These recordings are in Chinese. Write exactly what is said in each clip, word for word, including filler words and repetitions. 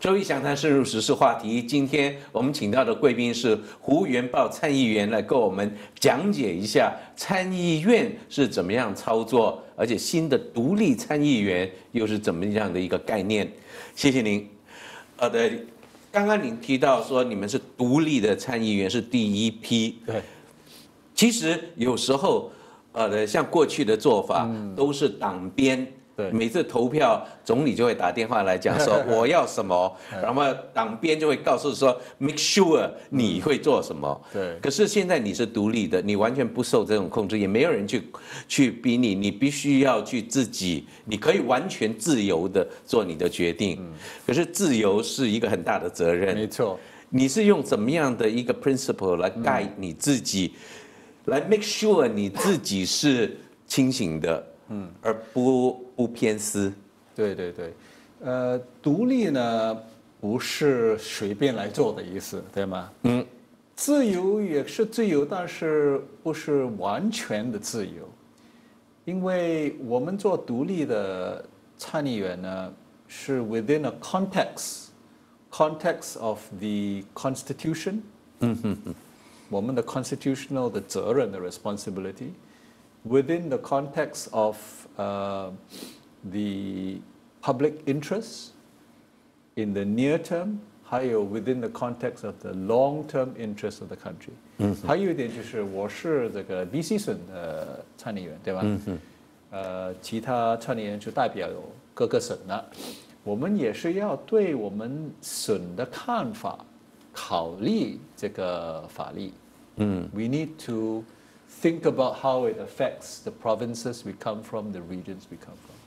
周一详谈深入时事话题，今天我们请到的贵宾是胡元豹参议员，来跟我们讲解一下参议院是怎么样操作，而且新的独立参议员又是怎么样的一个概念。谢谢您。呃，对，刚刚您提到说你们是独立的参议员，是第一批。 对， 其实有时候，呃，像过去的做法都是党鞭。 对， 每次投票，总理就会打电话来讲说我要什么，然后党鞭就会告诉说 make sure 你会做什么。 对。 可是现在你是独立的，你完全不受这种控制，也没有人去去逼你，你必须要去自己，你可以完全自由的做你的决定。可是自由是一个很大的责任。 没错。 你是用怎么样的一个 principle 来 guide 你自己，来 make sure 你自己是清醒的？嗯，而不不偏私。 对对对，呃，独立呢不是随便来做的意思，对吗？嗯，自由也是自由，但是不是完全的自由，因为我们做独立的参议员呢，是 within a context context of the Constitution， 嗯哼哼，我们的 constitutional 的责任的 responsibility。Within the context of uh, the public interest in the near term, 还有 within the context of the long-term interest of the country. 嗯，还有一点就是我是这个 B C 省的参议员，对吧？嗯哼。呃，其他参议员就代表各个省了，我们也是要对我们省的看法考虑这个法律。嗯 ，We need to think about how it affects the provinces we come from, the regions we come from.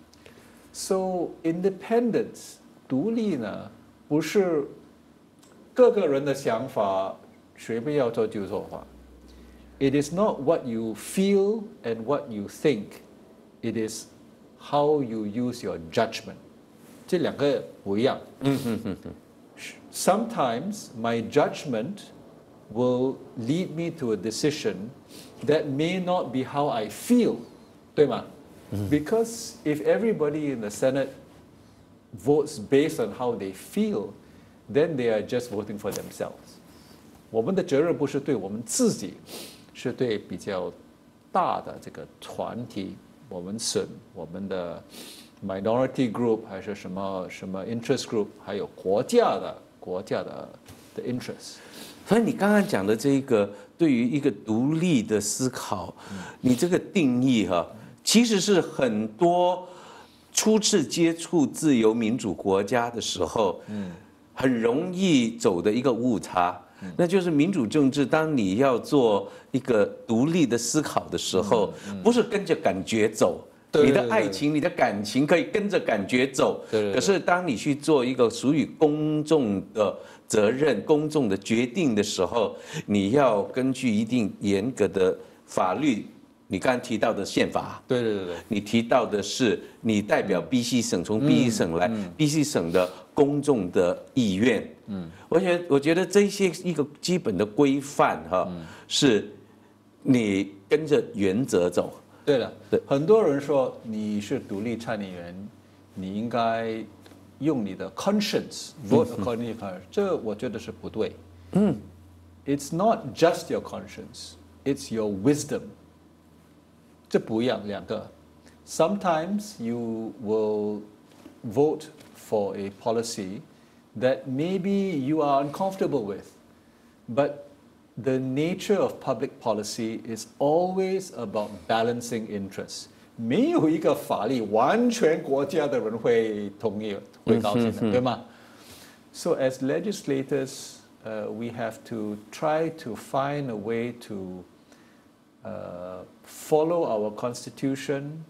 So independence, 独立呢，不是各个人的想法随便要做就做法。It is not what you feel and what you think. It is how you use your judgment. 这两个不一样。Sometimes my judgment will lead me to a decision that may not be how I feel, 对吗？ Because if everybody in the Senate votes based on how they feel, then they are just voting for themselves. 我们的责任不是对我们自己，是对比较大的这个团体，我们省，我们的 minority group 还是什么什么 interest group， 还有国家的国家的的 interest。 所以你刚刚讲的这个对于一个独立的思考，你这个定义哈，其实是很多初次接触自由民主国家的时候，很容易走的一个误差，那就是民主政治，当你要做一个独立的思考的时候，不是跟着感觉走。你的爱情、你的感情可以跟着感觉走，可是当你去做一个属于公众的责任、公众的决定的时候，你要根据一定严格的法律。你刚刚提到的宪法， 对对对对， 你提到的是你代表 B C 省，从 B C 省来 ，B C 省的公众的意愿。嗯，我觉得我觉得这些一个基本的规范哈，是你跟着原则走。 对了，对，很多人说你是独立参议员，你应该用你的 conscience vote according to conscience，这我觉得是不对。嗯 ，It's not just your conscience, it's your wisdom。这不一样，两个。Sometimes you will vote for a policy that maybe you are uncomfortable with, but the nature of public policy is always about balancing interests. 没有一个法律完全国家的人会同意、会高兴的，对吗？ So as legislators, uh, we have to try to find a way to uh, follow our constitution,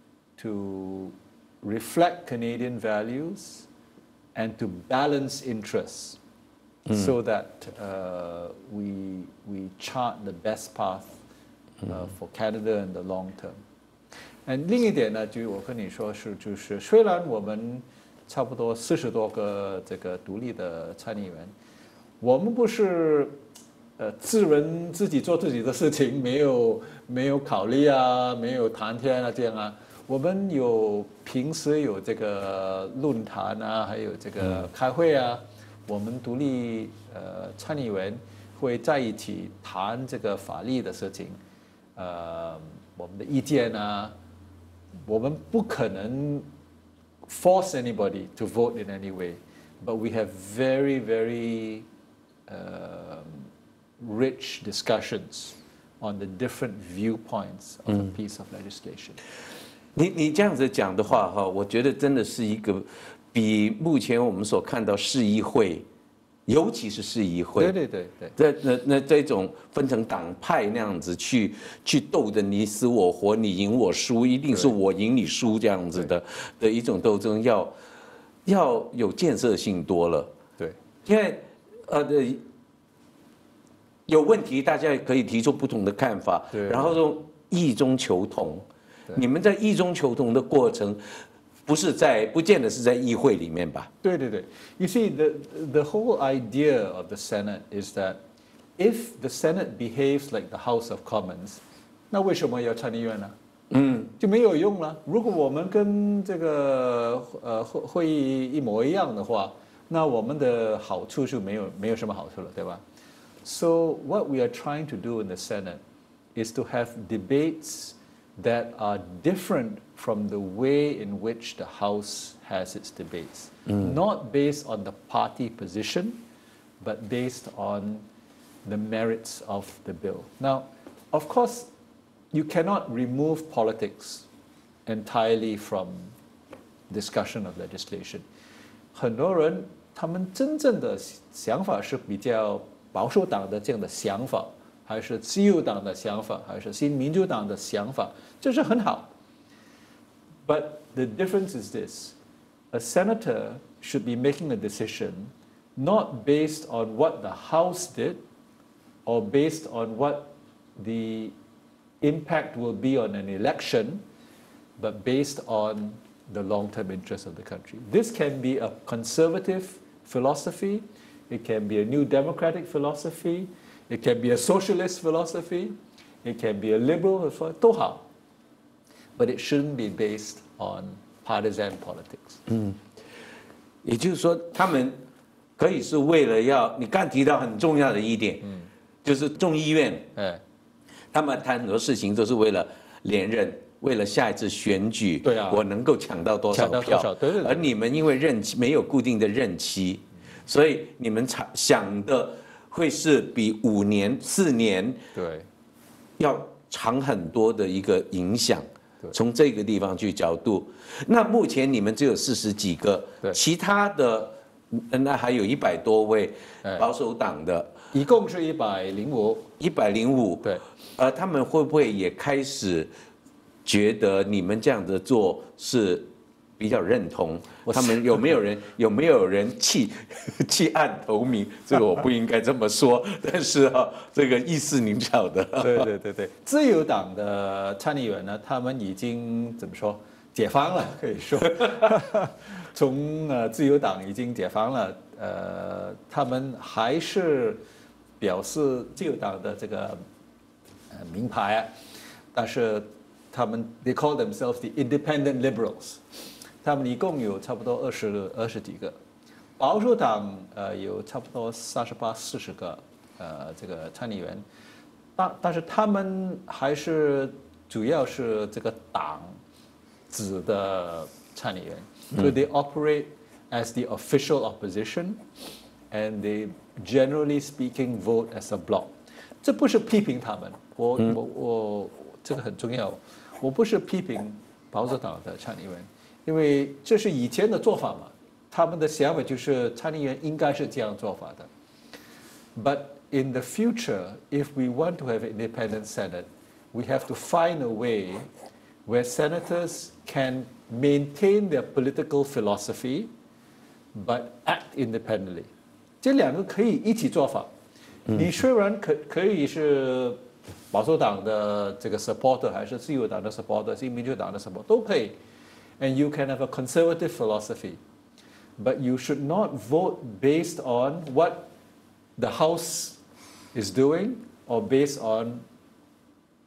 to reflect Canadian values, and to balance interests. Mm. So that uh, we, we chart the best path uh, mm. for Canada in the long term. And 另一点呢，就我跟你说是，就是虽然我们差不多四十多个这个独立的参议员，我们不是呃自人自己做自己的事情，没有没有考虑啊，没有谈天啊这样啊， 我们有平时有这个论坛啊，还有这个开会啊，我们独立呃参议员会在一起谈这个法律的事情，呃，我们的意见啊，我们不可能 force anybody to vote in any way, but we have very very uh, rich discussions on the different viewpoints of a piece of legislation. 你你这样子讲的话，哈，我觉得真的是一个比目前我们所看到市议会，尤其是市议会， 对对对对， 那那那这种分成党派那样子去去斗的你死我活，你赢我输，一定是我赢你输这样子的的一种斗争，要要有建设性多了。 对， 因为呃的有问题，大家可以提出不同的看法，然后用异中求同。你们在异中求同的过程，不是在，不见得是在议会里面吧？ 对对对。You see, the the whole idea of the Senate is that if the Senate behaves like the House of Commons, 那为什么要参议院呢？嗯，就没有用了。如果我们跟这个呃会会议一模一样的话，那我们的好处就没有没有什么好处了，对吧？So what we are trying to do in the Senate is to have debates that are different from the way in which the House has its debates, mm. not based on the party position, but based on the merits of the bill. Now, of course, you cannot remove politics entirely from discussion of legislation. 很多人他们真正的想法是比较保守党的这样的想法，还是自由党的想法，还是新民主党的想法，这是很好。But the difference is this: a senator should be making a decision not based on what the House did, or based on what the impact will be on an election, but based on the long-term interests of the country. This can be a conservative philosophy, it can be a new democratic philosophy, it can be a socialist philosophy, it can be a liberal philosophy, 都好， but it shouldn't be based on partisan politics. 嗯，也就是说，他们可以是为了要你刚提到很重要的一点，嗯，就是众议院，哎，他们谈很多事情都是为了连任。为了下一次选举， 对啊， 我能够抢到多少票？ 对对对。 而你们因为任期没有固定的任期，所以你们想的会是比五年、四年对要长很多的一个影响。从这个地方去角度，那目前你们只有四十几个，其他的那还有一百多位保守党的， 一共是一百零五， 一百零五。 对， 呃，他们会不会也开始？觉得你们这样子做是比较认同，他们有没有人有没有人弃弃暗投明？这个我不应该这么说，但是啊，这个意思您晓得。 对对对对，自由党的参议员呢，他们已经怎么说解放了，可以说，从呃自由党已经解放了，呃，他们还是表示自由党的这个呃名牌啊，但是。他们 they call themselves the independent liberals， 他们一共有差不多二十二十几个，保守党呃有差不多三十八四十个呃这个参议员，但但是他们还是主要是这个党子的参议员，所以 they operate as the official opposition and they generally speaking vote as a bloc。这不是批评他们，我我我这个很重要。我不是批评保守党的参议员，因为这是以前的做法嘛，他们的想法就是参议员应该是这样做法的。But in the future, if we want to have an independent Senate, we have to find a way where senators can maintain their political philosophy, but act independently. 这两个可以一起做法。你虽然可可以是。保守党的这个 supporter 还是自由党的 supporter， 新民主党的 supporter 都可以 ，and you can have a conservative philosophy, but you should not vote based on what the House is doing or based on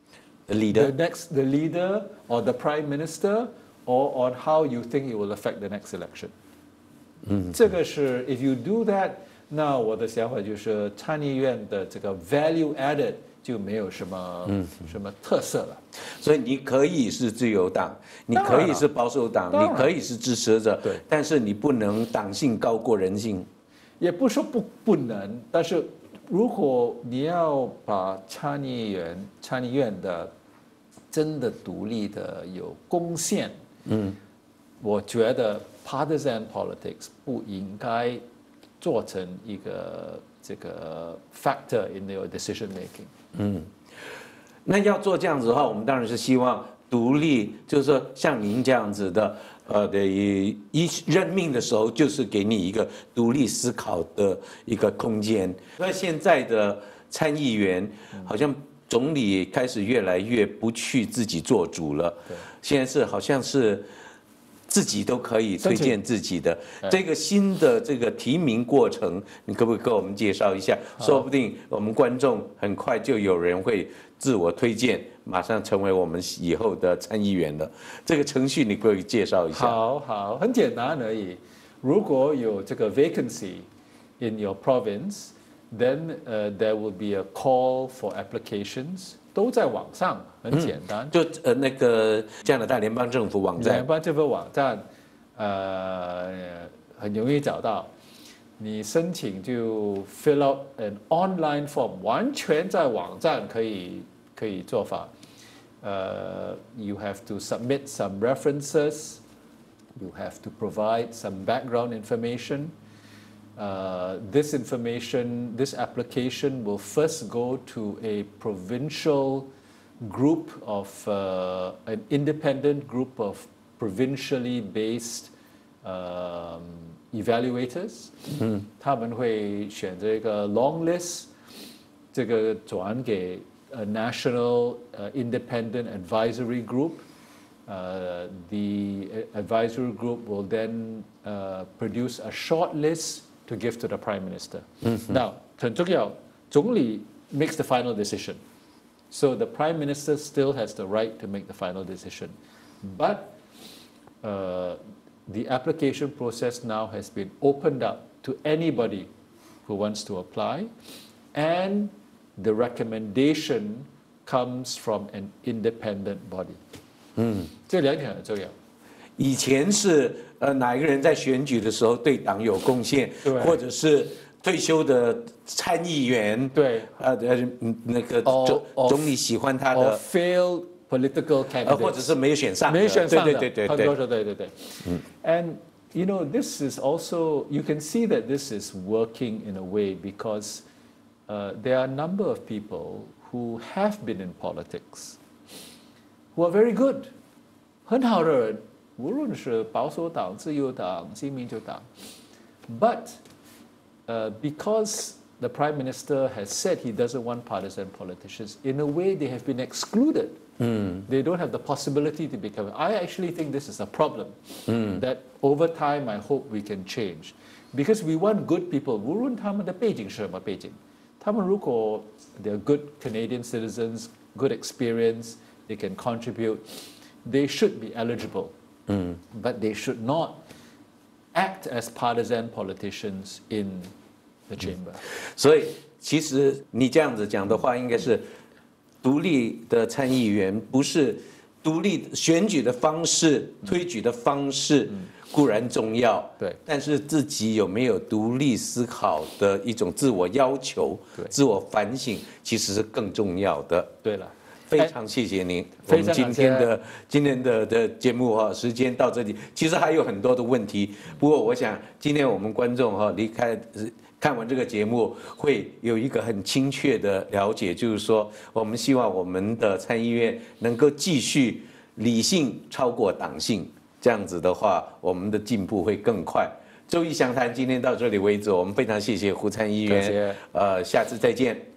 The leader. the next the leader or the prime minister, or on how you think it will affect the next election. 嗯，这个是 if you do that， 那我的想法就是参议院的这个 value added 就没有什么、嗯、什么特色了。 所以你可以是自由党，你可以是保守党，你可以是支持者， 对， 但是你不能党性高过人性。 也不是说不不能，但是如果你要把参议员、参议院的真的独立的有贡献，嗯，我觉得 partisan politics 不应该做成一个这个 factor in your decision making。 嗯，那要做这样子的话，我们当然是希望独立，就是说像您这样子的。呃，的一任命的时候，就是给你一个独立思考的一个空间。那现在的参议员，好像总理开始越来越不去自己做主了。现在是好像是自己都可以推荐自己的。这个新的这个提名过程，你可不可以给我们介绍一下？说不定我们观众很快就有人会自我推荐。马上成为我们以后的参议员了。这个程序你可以介绍一下。 好好，很简单而已。如果有这个 vacancy in your province, then、uh, there will be a call for applications， 都在网上，很简单。 嗯、就呃那个加拿大联邦政府网站。 联邦政府网站，呃，很容易找到。你申请就 fill out an online form， 完全在网站可以。可以做法，呃、uh, ，you have to submit some references, you have to provide some background information. Uh, this information, this application will first go to a provincial group of uh, an independent group of provincially based um, evaluators. 嗯，他们会选择一个 long list， 这个转给。A national uh, independent advisory group. Uh, the advisory group will then uh, produce a short list to give to the prime minister. Mm-hmm. Now, 很重要，总理 makes the final decision. So the prime minister still has the right to make the final decision. But uh, the application process now has been opened up to anybody who wants to apply, and the recommendation comes from an independent body. 嗯，这两点很重要。 以前是呃哪一个人在选举的时候对党有贡献，或者是退休的参议员， 对， 呃呃那个总总理喜欢他的 failed political candidates， 或者是没有选上， 没有选上的， 对对对对对对对对。嗯 ，and you know this is also you can see that this is working in a way because. Uh, there are a number of people who have been in politics who are very good, 很好的人，无论是保守党、自由党、新民主党。But uh, because the Prime Minister has said he doesn't want partisan politicians, in a way they have been excluded. Mm. They don't have the possibility to become. I actually think this is a problem mm. that over time I hope we can change. Because we want good people, 无论他们的背景是什么背景。他们如果 they're good Canadian citizens, good experience, they can contribute, they should be eligible. Mm. But they should not act as partisan politicians in the chamber. 所以其实你这样子讲的话，应该是独立的参议员不是独立选举的方式、推举的方式。嗯固然重要， 对， 但是自己有没有独立思考的一种自我要求、自我反省，其实是更重要的。 对了， 非常谢谢您。我们今天的今天的的节目哈，时间到这里，其实还有很多的问题。不过我想，今天我们观众哈离开看完这个节目，会有一个很清确的了解，就是说，我们希望我们的参议院能够继续理性超过党性。这样子的话，我们的进步会更快。周一详谈今天到这里为止，我们非常谢谢胡参议员，呃，下次再见。